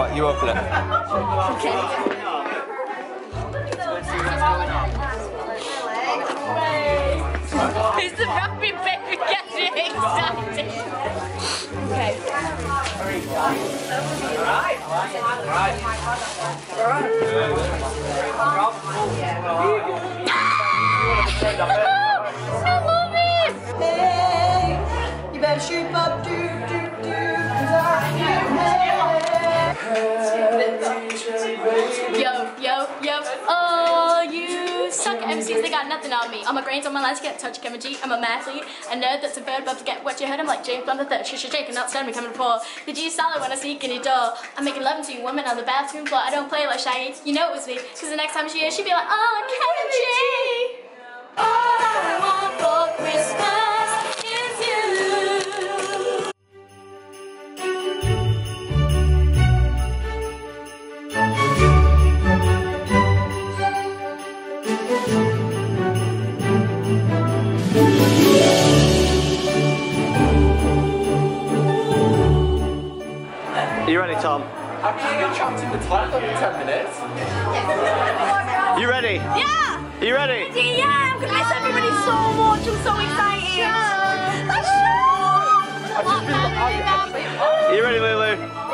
Right, you open it. Okay. Who's the rapping baby getting excited? Okay. I love it! Hey, you better shape up, do, cause I feel Yo, oh, you suck at MCs, they got nothing on me. On my grains, on my lines, get touch chemistry. I'm a mathlete, a nerd that's a bird, about to get what you heard. I'm like James Bond the third, shake and not stand me coming for. The G solid when I sneak in your door. I'm making love to you, woman on the bathroom floor. I don't play like Shaggy, you know it was me. Cause the next time she hears, she'd be like, oh, chemistry. All I want for Christmas is you. Are you ready, Tom? I've just been trapped in the toilet for 10 minutes. You ready? Yeah! Are you ready? Yeah, I'm gonna miss everybody so much. I'm so excited. Are you ready, Lulu?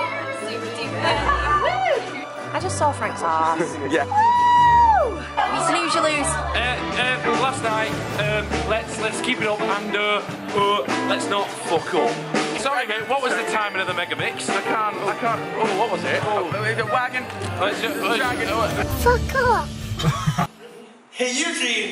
I just saw Frank's arse. Yeah. Snooze, you lose. Last night, let's keep it up and let's not fuck up. Sorry mate, what was the timing of the mega mix? I can't, oh, what was it? Oh, wagon. Fuck off. Hey Eugene!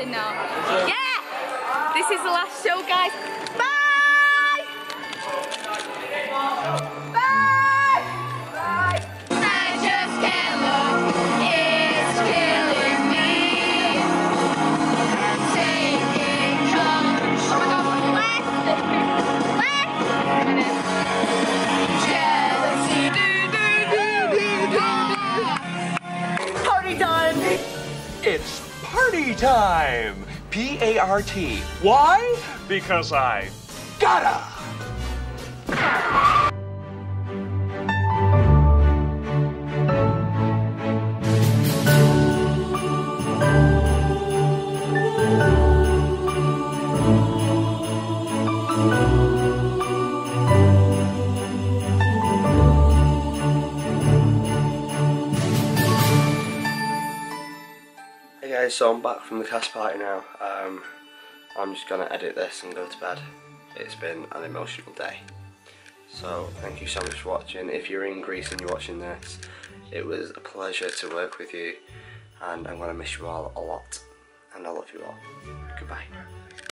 excited now. Yeah! This is the last show, guys. Bye! I just can't look. It's killing me. Taking charge. Oh my God, Party time! It's party time! P-A-R-T. Why? Because I gotta! Hey guys, so I'm back from the cast party now. I'm just gonna edit this and go to bed. It's been an emotional day. So thank you so much for watching. If you're in Greece and you're watching this, it was a pleasure to work with you, and I'm gonna miss you all a lot. And I love you all. Goodbye.